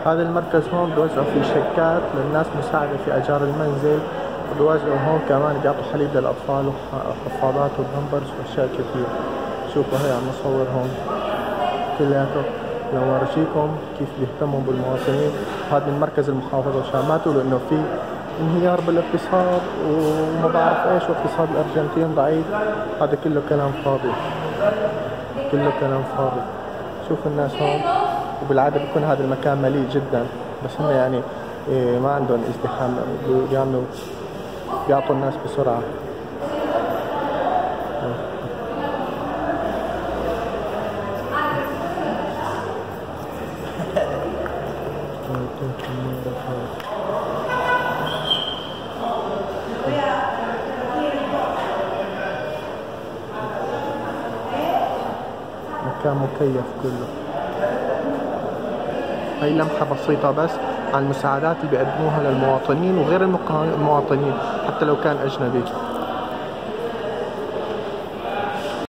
هذا المركز هون بيوزعوا فيه شيكات للناس مساعدة في أجار المنزل، وبيوزعوا هون كمان بيعطوا حليب للأطفال وحفاضات وبامبرز وأشياء كثير. شوفوا هي عم نصور هون كلياته لورجيكم كيف بيهتموا بالمواطنين. هذا من مركز المحافظة، عشان ما تقولوا إنه في انهيار بالاقتصاد وما بعرف ايش واقتصاد الأرجنتين ضعيف، هذا كله كلام فاضي، كله كلام فاضي. شوف الناس هون، وبالعادة بيكون هذا المكان مليء جدا، بس هم يعني ما عندهم ازدحام، بيعملوا بيعطوا الناس بسرعة. مكان مكيف كله. هي لمحة بسيطة بس عن المساعدات اللي بيقدموها للمواطنين وغير المواطنين حتى لو كان أجنبي.